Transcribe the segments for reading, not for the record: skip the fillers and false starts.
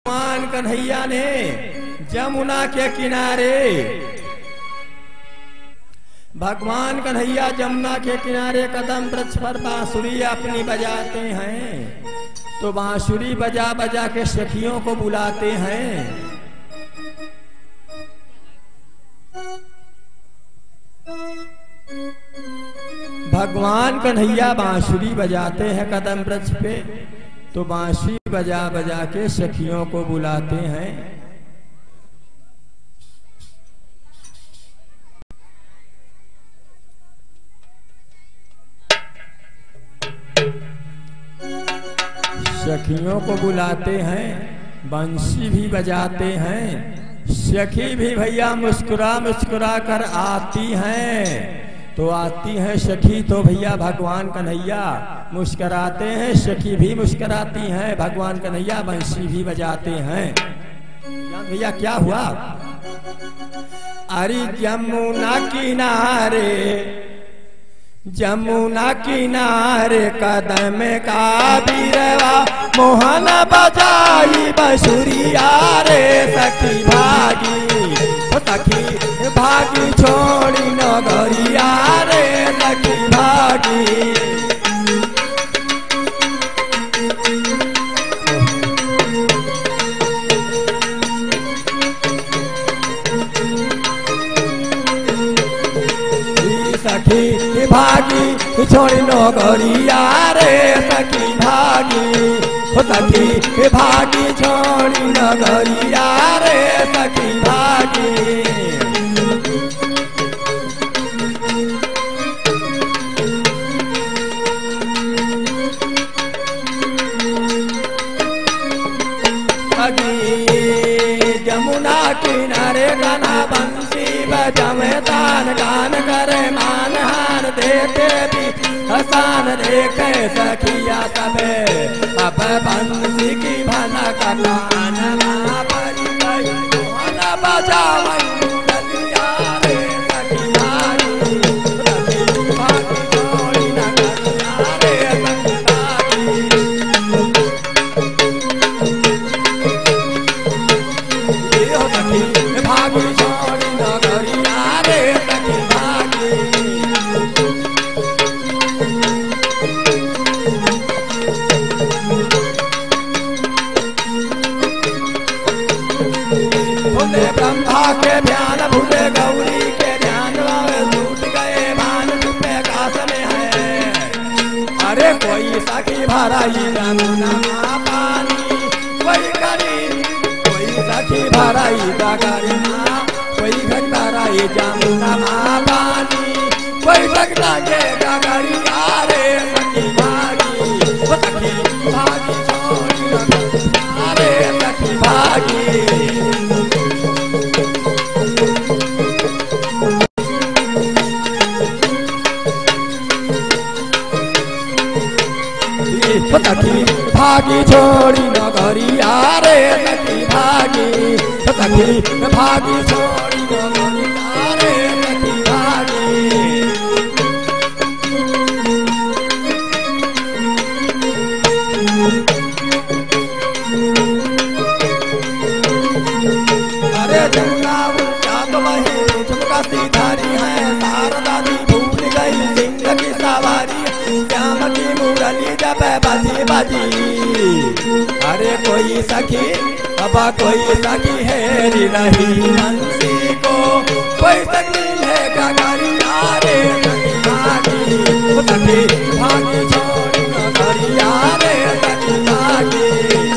भगवान कन्हैया ने जमुना के किनारे भगवान कन्हैया जमुना के किनारे कदम वृक्ष पर बांसुरी अपनी बजाते हैं। तो बांसुरी बजा बजा के सखियों को बुलाते हैं। भगवान कन्हैया बांसुरी बजाते हैं कदम वृक्ष पे, तो बांसुरी बजा बजा के सखियों को बुलाते हैं। सखियों को बुलाते हैं, बंसी भी बजाते हैं। सखी भी भैया मुस्कुरा मुस्कुरा कर आती हैं। तो आती हैं सखी तो भैया भगवान कन्हैया मुस्कुराते हैं, सखी भी मुस्कुराती हैं, भगवान कन्हैया बंसी भी बजाते हैं। भैया क्या हुआ? अरे यमुना किनारे जमुना किनारे कदम का बीरवा मोहन बजाई बंसुरिया रे। सखी भागी सखी भागी छोड़ी नगरिया रे। सखी भागी सखी भागी छोड़ी नगरिया रे। सखी भागी सखी भागी छोड़ी नगरिया रे। सखी भागी जमुना किनारे गाना बंसी बजावे तान गान करे मान हार देते भी हसान देखे सखिया सबे। अब बंसी की भना का कान बजावे ब्रह्मा के ध्यान भूले गौरी के ध्यान टूट गए मान पे काश में है। अरे कोई सखी भराई जमुना पानी कोई करी, कोई सखी भराई गगरी कोई घट भराई जमुना पानी कोई भगता के गगरी। अरे सखी भागी छोड़ी अरे सखी भागी सखी भागी छोड़ी नगरिया रे। सखी भागी भागी छोड़ी नगरिया रे। सखी भागी अरे जमुना चाँद वही झुमका सीधारी है। शारदा दी भूल गई सिंह की सवारी श्याम की मुरली जब बाजी बाजी। अरे कोई सखी अब कोई सखी है नहीं बंसी को कोई सखी है गगरी। अरे सखी भागी भागी छोड़ी नगरिया रे। सखी भागी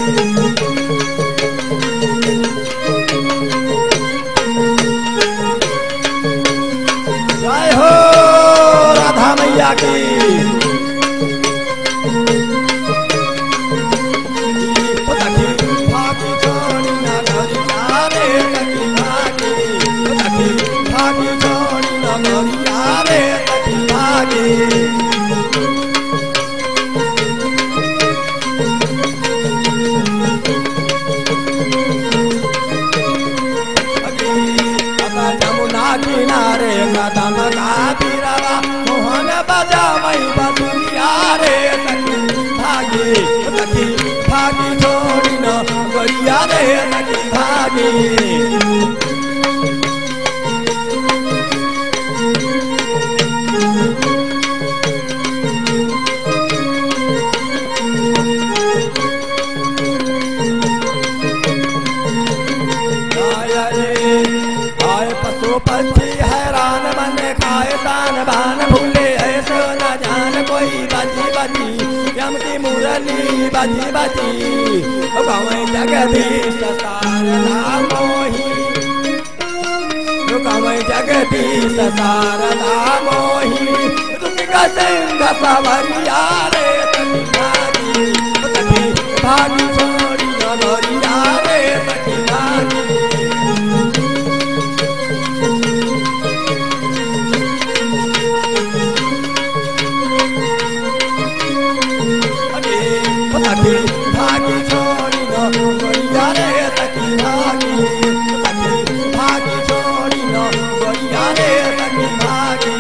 जय हो राधा मैया की। किनारे कदम का बीरवा मोहन बजावई बंसुरिया रे। सखी भागी छोड़ी न गैया रे रे सखी भागी पंछी हैरान मन खाए तान भान भूले ऐसो न जान कोई बाजी बाजी यम की मुरली बाजी बाजी गाँव जगदीश शारदा मोही गाँव जगदीश शारदा मोही तुमका सिंह सवरिया रे सखी भागी छोड़ी नरिया रे सखी भागी भागी छोड़ी नो गोरिया रे सखी भागी भागी छोड़ी नो गोरिया रे सखी भागी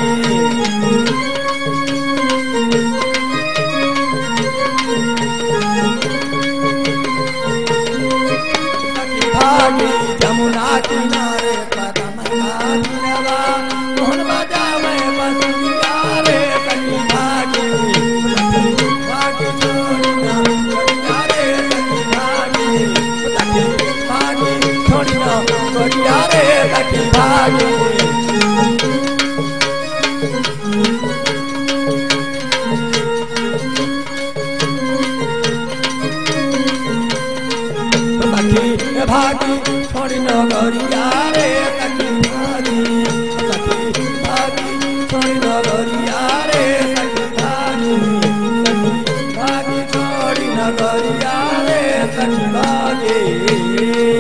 भागी जमुना किनारे कदम घाटिनवा मोहन बजावे बंसिया रे सखी भागी भागी छोड़ी नो गोरिया रे सखी भागी भागी छोड़ी नो गोरिया रे सखी भागी भागी छोड़ी नो गोरिया रे सखी भागी भागी छोड़ी नो गोरिया रे सखी भागी भागी छोड़ी नो गोरिया रे सखी भागी